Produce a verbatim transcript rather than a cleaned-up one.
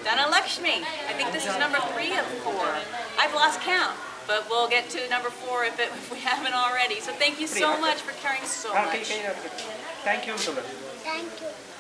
Dhanalakshmi. I think this is number three of four. I've lost count, but we'll get to number four if, it, if we haven't already. So thank you so much for carrying so much. Thank you. Thank you.